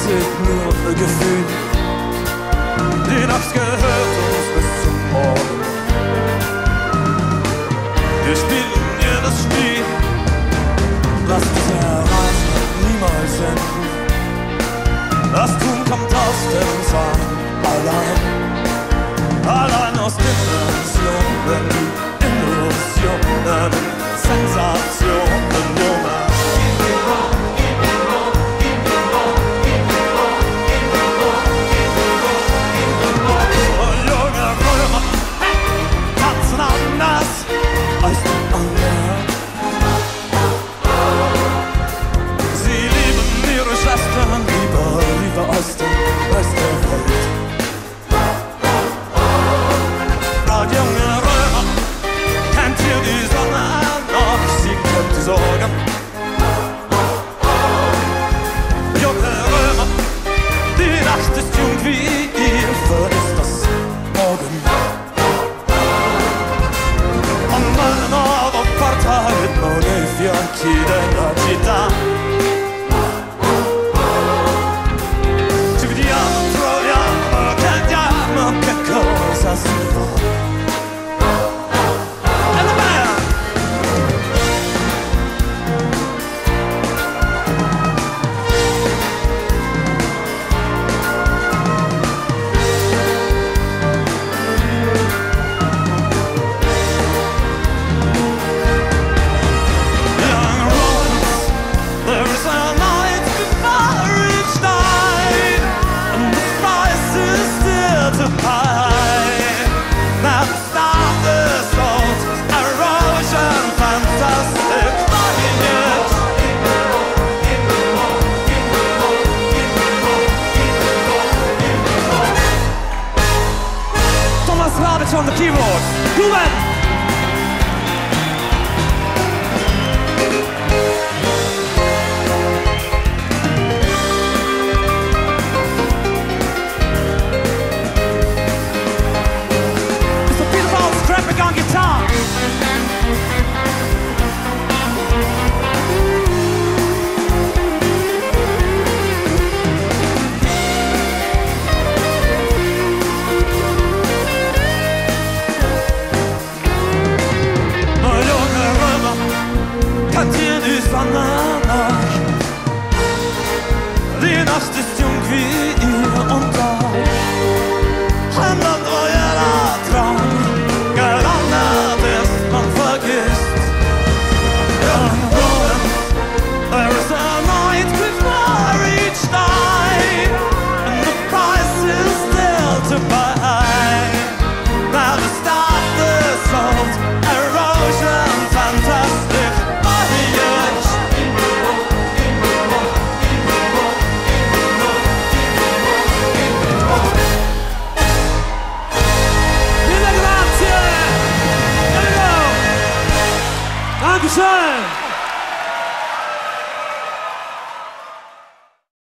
zählt nur Gefühl. Die Nacht gehört uns bis zum Morgen. Wir spielen hier das Spiel. Lass diese Reise niemals enden. Das Tun kommt aus dem Sein allein aus Dimensionen, Illusionen, Sensationen, Nummer. Und junge Römer tanzen anders als die anderen. Sie lieben ihre Schwestern lieber als den Rest der Welt. Junge Römer, kennt ihr die Sonne noch? Sie kennt die Sorgen. Junge Römer, die Nacht ist jung wie ihr, vergisst das Morgen. On una nuova porta e non i fianchi della città. Ci vediamo, troviamo, cantiamo, che cosa si fa. On the keyboard, Ruben! Mr. Peter Bowles, Traffic on guitar. Die Nacht ist jung wie ihr und euch. Handelt euer Traum, gelandet ist, man vergisst. Young Rodents, there is a night before each night, and the price is still to buy. Never stop the salt, erosion, fantastic voyage. Dankeschön!